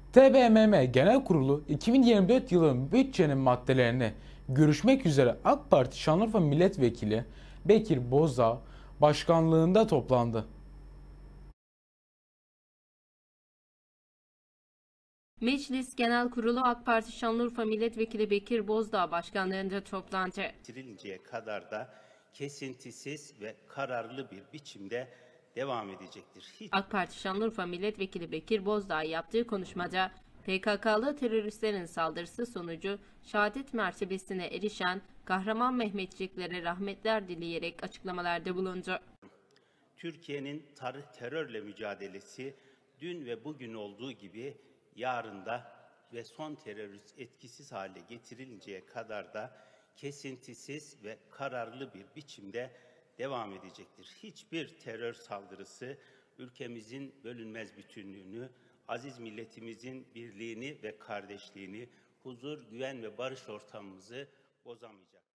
TBMM Genel Kurulu 2024 yılının bütçenin maddelerini görüşmek üzere AK Parti Şanlıurfa Milletvekili Bekir Bozdağ başkanlığında toplandı. Meclis Genel Kurulu AK Parti Şanlıurfa Milletvekili Bekir Bozdağ başkanlığında toplandı. Bitirinceye kadar da kesintisiz ve kararlı bir biçimde devam edecektir. AK Parti Şanlıurfa Milletvekili Bekir Bozdağ yaptığı konuşmada PKK'lı teröristlerin saldırısı sonucu şehadet mertebesine erişen kahraman Mehmetçiklere rahmetler dileyerek açıklamalarda bulundu. Türkiye'nin terörle mücadelesi dün ve bugün olduğu gibi yarın da ve son terörist etkisiz hale getirilinceye kadar da kesintisiz ve kararlı bir biçimde devam edecektir. Hiçbir terör saldırısı ülkemizin bölünmez bütünlüğünü, aziz milletimizin birliğini ve kardeşliğini, huzur, güven ve barış ortamımızı bozamayacak.